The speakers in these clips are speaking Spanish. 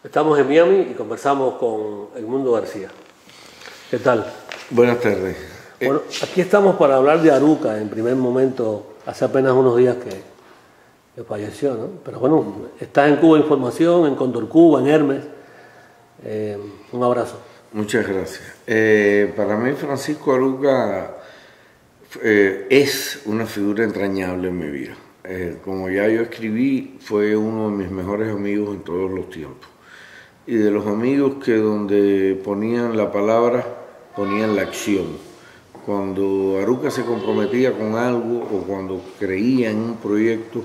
Estamos en Miami y conversamos con Edmundo García. ¿Qué tal? Buenas tardes. Bueno, aquí estamos para hablar de Aruca. En primer momento, hace apenas unos días que falleció, ¿no? Pero bueno, estás en Cuba Información, en Condor Cuba, en Hermes. Un abrazo. Muchas gracias. Para mí Francisco Aruca es una figura entrañable en mi vida. Como ya yo escribí, fue uno de mis mejores amigos en todos los tiempos. Y de los amigos que donde ponían la palabra, ponían la acción. Cuando Aruca se comprometía con algo o cuando creía en un proyecto,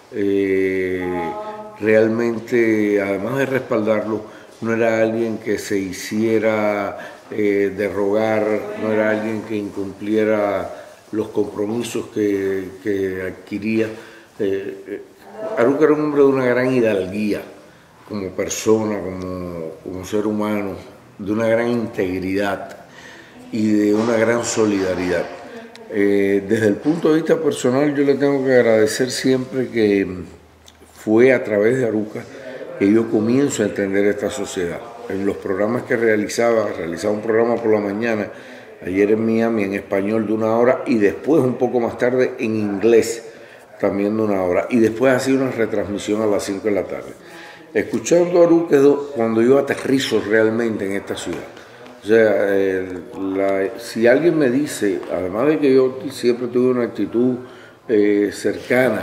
realmente, además de respaldarlo, no era alguien que se hiciera de rogar, no era alguien que incumpliera los compromisos que adquiría. Aruca era un hombre de una gran hidalguía, como persona, como ser humano, de una gran integridad y de una gran solidaridad. Desde el punto de vista personal, yo le tengo que agradecer siempre que fue a través de Aruca que yo comienzo a entender esta sociedad. En los programas que realizaba un programa por la mañana, ayer en Miami, en español de 1 hora, y después un poco más tarde en inglés, también de 1 hora, y después hacía una retransmisión a las 5 de la tarde. Escuchando a Aruca cuando yo aterrizo realmente en esta ciudad. O sea, si alguien me dice, además de que yo siempre tuve una actitud cercana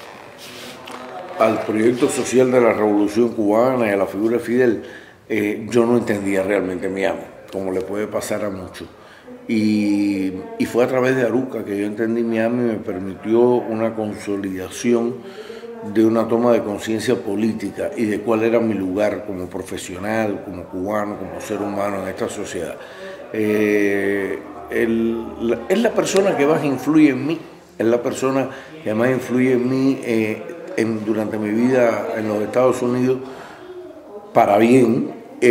al proyecto social de la Revolución Cubana y a la figura de Fidel, yo no entendía realmente Miami, como le puede pasar a muchos. Y fue a través de Aruca que yo entendí Miami y me permitió una consolidación de una toma de conciencia política y de cuál era mi lugar como profesional, como cubano, como ser humano en esta sociedad. Es la persona que más influye en mí, es la persona que más influye en mí durante mi vida en los Estados Unidos, para bien.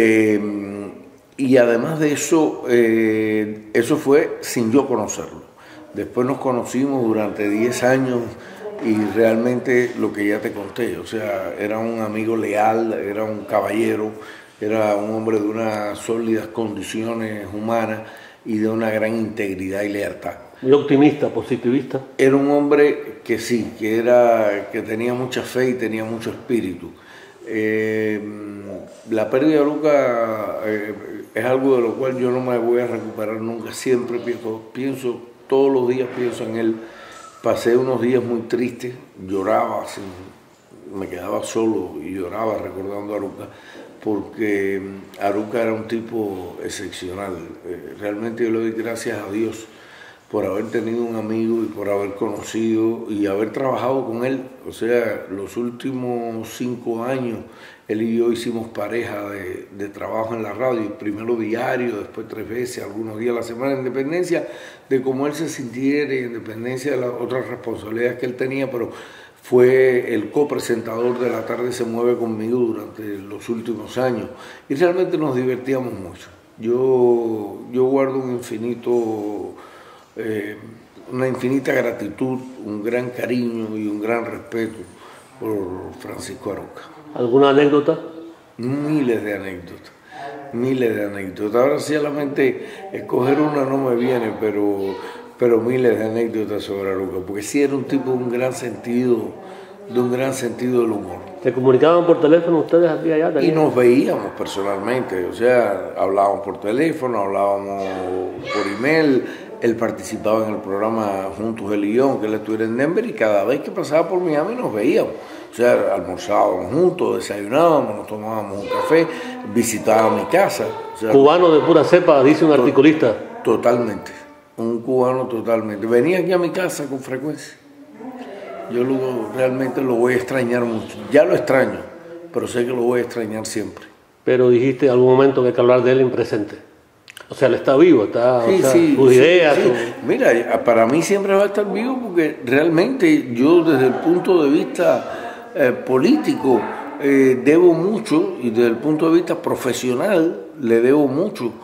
Y además de eso, eso fue sin yo conocerlo. Después nos conocimos durante 10 años y realmente lo que ya te conté, o sea, era un amigo leal, era un caballero, era un hombre de unas sólidas condiciones humanas y de una gran integridad y lealtad. Muy optimista, positivista. Era un hombre que sí, que tenía mucha fe y tenía mucho espíritu. La pérdida de Aruca es algo de lo cual yo no me voy a recuperar nunca. Siempre pienso, todos los días pienso en él. Pasé unos días muy tristes, lloraba, me quedaba solo y lloraba recordando a Aruca, porque Aruca era un tipo excepcional. Realmente yo le doy gracias a Dios por haber tenido un amigo y por haber conocido y haber trabajado con él. O sea, los últimos 5 años, él y yo hicimos pareja de trabajo en la radio, primero diario, después 3 veces, algunos días a la semana, en dependencia de cómo él se sintiera y en dependencia de las otras responsabilidades que él tenía, pero fue el copresentador de La Tarde Se Mueve conmigo durante los últimos años y realmente nos divertíamos mucho. Yo guardo una infinita gratitud, un gran cariño y un gran respeto por Francisco Aruca. ¿Alguna anécdota? Miles de anécdotas, miles de anécdotas. Ahora sí a la mente escoger una no me viene, pero miles de anécdotas sobre Aruca, porque sí era un tipo de un gran sentido del humor. ¿Se comunicaban por teléfono ustedes aquí allá también? Y nos veíamos personalmente, o sea, hablábamos por teléfono, hablábamos por email. Él participaba en el programa Juntos el Guión, que él estuviera en Denver, y cada vez que pasaba por Miami nos veíamos. O sea, almorzábamos juntos, desayunábamos, nos tomábamos un café, visitaba mi casa. O sea, cubano de pura cepa, dice un articulista. Totalmente, un cubano totalmente. Venía aquí a mi casa con frecuencia. Yo realmente lo voy a extrañar mucho. Ya lo extraño, pero sé que lo voy a extrañar siempre. Pero dijiste en algún momento que hay que hablar de él en presente. O sea, él está vivo, sus ideas. Sí. Mira, para mí siempre va a estar vivo porque realmente yo desde el punto de vista político debo mucho y desde el punto de vista profesional le debo mucho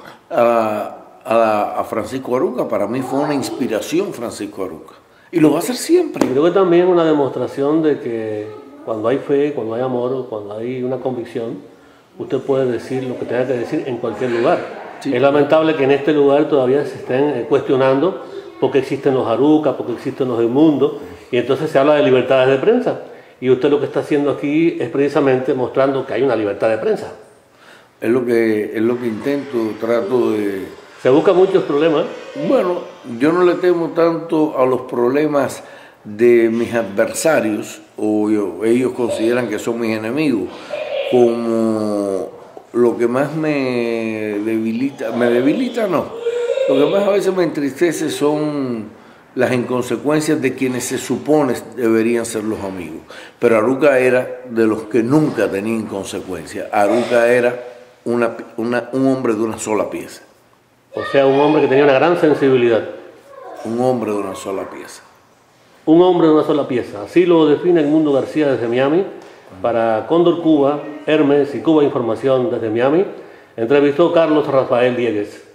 a Francisco Aruca. Para mí fue una inspiración Francisco Aruca y lo va a hacer siempre. Creo que también una demostración de que cuando hay fe, cuando hay amor, cuando hay una convicción, usted puede decir lo que tenga que decir en cualquier lugar. Sí. Es lamentable que en este lugar todavía se estén cuestionando por qué existen los Arucas, por qué existen los Edmundos, y entonces se habla de libertades de prensa. Y usted lo que está haciendo aquí es precisamente mostrando que hay una libertad de prensa. Es lo que intento, trato de... Se buscan muchos problemas. Bueno, yo no le temo tanto a los problemas de mis adversarios, o ellos consideran que son mis enemigos, como lo que más me debilita no, lo que más a veces me entristece son las inconsecuencias de quienes se supone deberían ser los amigos. Pero Aruca era de los que nunca tenía inconsecuencias. Aruca era un hombre de una sola pieza. O sea, un hombre que tenía una gran sensibilidad. Un hombre de una sola pieza. Un hombre de una sola pieza. Así lo define Edmundo García desde Miami. Para Cóndor Cuba, Hermes y Cuba Información desde Miami, entrevistó Carlos Rafael Diegues.